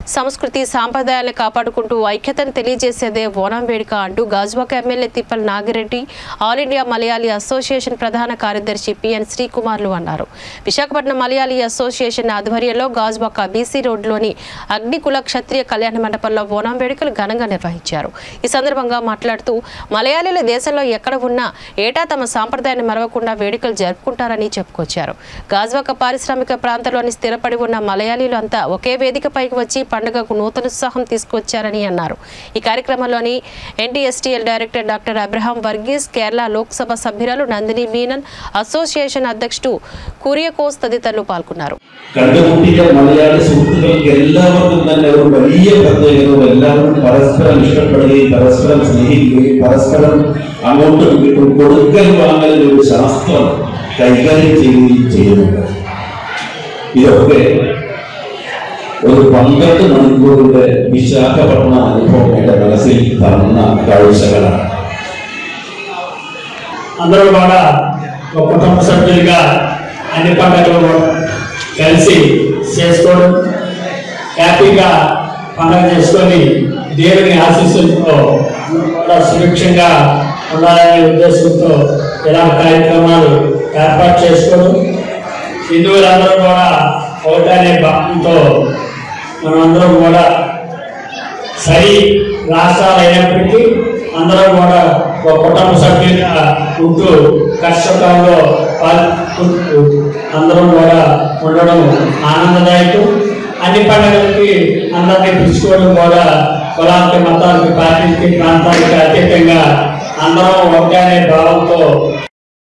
సంస్కృతి సాంప్రదాయాలను కాపాడుకుంటూ ఐక్యతను తెలియజేసేదే ఓనం వేడుక అంటూ Gajuwaka MLA Tippala Nagireddy all India Malayali association ప్రధాన కార్యదర్శి పిఎన్ శ్రీకుమార్లు అన్నారు. విశాఖపట్నం మలయాళీ అసోసియేషన్ ఆధ్వర్యంలో గాజువాక బీసీ రోడ్లోని అగ్నికుల క్షత్రియ కళ్యాణ మండపంలో ఓనం వేడుకలు ఘనంగా నిర్వహించారు. ఈ సందర్భంగా మాట్లాడుతూ మలయాళీల దేశంలో ఎక్కడ ఉన్నా ఏటా తమ సాంప్రదాయాన్ని మరవకుండా వేడుకలు జరుపుకుంటారని చెప్పుకొచ్చారు. గాజువాక పారిశ్రామిక ప్రాంతంలోని స్థిరపడి ఉన్న మలయాళీలు అంతా ఒకే వేదికపైకి వచ్చి పండుగకు నూతన ఉత్సాహం తీసుకొచ్చారని అన్నారు. ఈ కార్యక్రమంలోని NTSTL director doctor Abraham Varghese, Kerala Lok Sabha సభ్యురాలు నందిని మీనన్, అసోసియేషన్ అధ్యక్షుడు కురియకోస్ తదితరులు పాల్గొన్నారు. മലയാളി സുഹൃത്തുക്കൾക്ക് എല്ലാവർക്കും തന്നെ ഒരു വലിയ പ്രത്യേകതയും എല്ലാവരും പരസ്പരം ഇഷ്ടപ്പെടുകയും പരസ്പരം സ്നേഹിക്കുകയും പരസ്പരം അങ്ങോട്ടും ഇങ്ങോട്ടും കൊടുക്കൽ വാങ്ങലിന്റെ ഒരു ശാസ്ത്രം കൈകാര്യം ചെയ്യുകയും ചെയ്യുന്നുണ്ട്. ഇതൊക്കെ ഒരു 12 മണിക്കൂറിന്റെ വിശാഖപട്ടണ അനുഭവം എന്റെ മനസ്സിൽ തന്ന കാഴ്ചകളാണ്. అందరూ కూడా ఒక కుటుంబ సభ్యులుగా అన్ని పండుగలు కలిసి చేసుకోవడం, హ్యాపీగా పండుగ చేసుకొని దేవుని ఆశీస్సులతో కూడా సురక్షంగా ఉండాలనే ఉద్దేశంతో ఇలా కార్యక్రమాలు ఏర్పాటు చేసుకోవడం, హిందువులందరూ కూడా ఒకటనే భావంతో మనమందరం కూడా సరి రాష్ట్రాలు అయినప్పటికీ అందరం కూడా ఒక కుటుంబ సభ్యులుగా ఉంటూ కష్టకాలంలో పాల్గొంటూ అందరం కూడా ఉండడం ఆనందదాయకం. అన్ని పండుగలకి అందరినీ పిలుచుకోవడం కూడా కులానికి, మతానికి, పార్టీకి, ప్రాంతానికి అతీతంగా అందరం ఒకటే భావంతో